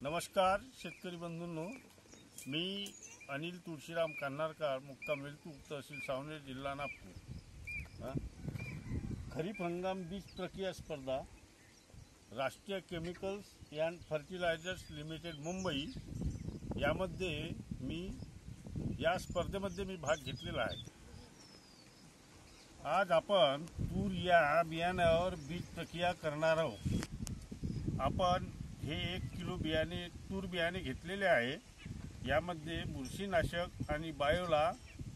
नमस्कार शेतकरी बंधूंनो, मी अनिल तुळशीराम कान्हारकर, मुक्काम वेलतूर, तहसील सावनेर, जिल्हा नागपूर। खरीप हंगाम बीज प्रक्रिया स्पर्धा Rashtriya Chemicals and Fertilizers Limited Mumbai यामध्ये या स्पर्धेमध्ये मी भाग घेतलेला आहे। आज आपण तूर या बियाण्यावर बीज प्रक्रिया करणार आहोत। आपण हे 1 किलो बियाणे तूर बियाणे घेतलेले आहे। यामध्ये बुरशीनाशक आणि बायोला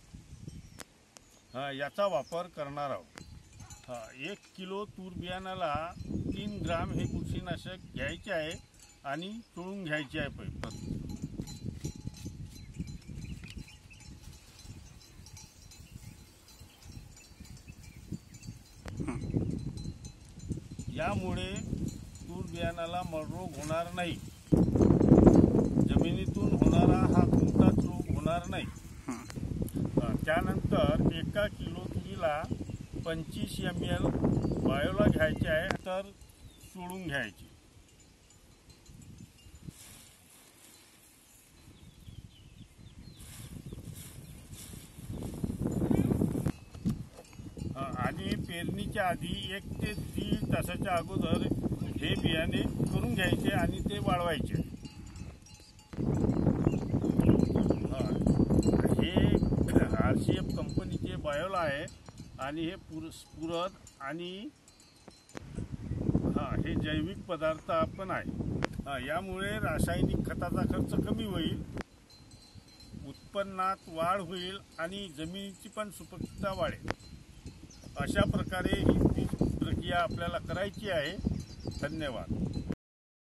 याचा वापर करणार आहोत। 1 किलो तूर बियाणाला 3 ग्राम हे बुरशीनाशक घ्यायचे आहे आणि चोळून घ्यायचे आहे। यामुळे तूर बियाणाला मळरोग होणार नाही, जमिनीतून होणारा हा कोणताच रोग होणार नाही। त्यानंतर 1 किलो तुरीला 25 ml बायोला घ्यायचे आहे, तर चोळून घ्यायचे। आणि पेरणीच्या आधी 1 ते 3 तासाच्या अगोदर हे बियाणे करून घ्यायचे आणि ते वाळवायचे। हे RCF कंपनीचे बायोला आहे आणि हे पूरक आणि हे जैविक पदार्थ पण आहे। यामुळे रासायनिक खताचा खर्च कमी होईल, उत्पन्नात वाढ होईल आणि जमिनीची पण सुपीकता वाढेल। अशा प्रकारे ही प्रक्रिया आपल्याला करायची आहे। धन्यवाद।